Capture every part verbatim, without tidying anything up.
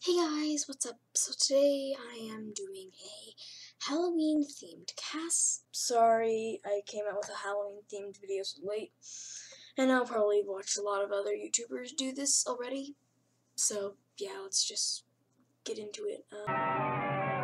Hey guys, what's up? So today I am doing a Halloween themed cast. Sorry, I came out with a Halloween themed video so late, and I'll probably watch a lot of other YouTubers do this already. So yeah, let's just get into it. Um,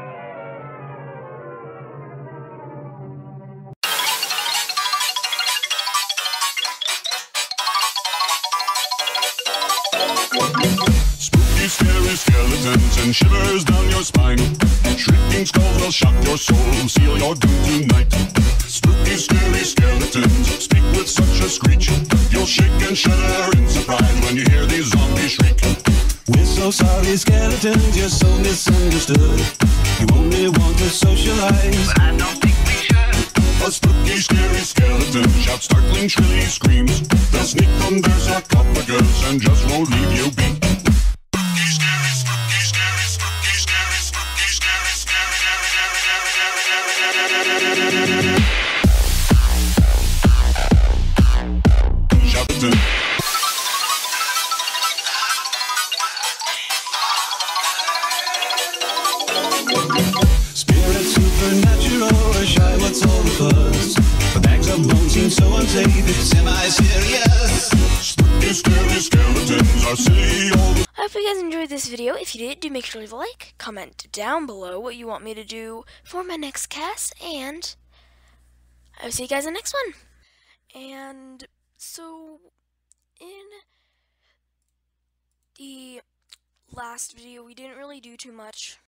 Spooky, scary skeletons and shivers down your spine. Shrieking skulls will shock your soul, seal your doom tonight. Spooky, scary skeletons speak with such a screech. You'll shake and shudder in surprise when you hear these zombies shriek. We're so sorry, skeletons, you're so misunderstood. You only want to socialize, but I don't think we should. A spooky, scary skeleton shouts startling, shrilly screams. They'll sneak under sarcophagus and just won't leave you be. Spooky, scary, spooky, scary, spooky, scary, spooky, scary, scary, scary, scary, scary, scary. spirit supernatural, or shy, what's all the buzz? The bags of bones seem so unsafe, it's semi-serious. Spooky, scary skeletons are silly all the I hope you guys enjoyed this video. If you did, do make sure to leave a like, comment down below what you want me to do for my next cast, and I'll see you guys in the next one. And so, in the last video, we didn't really do too much.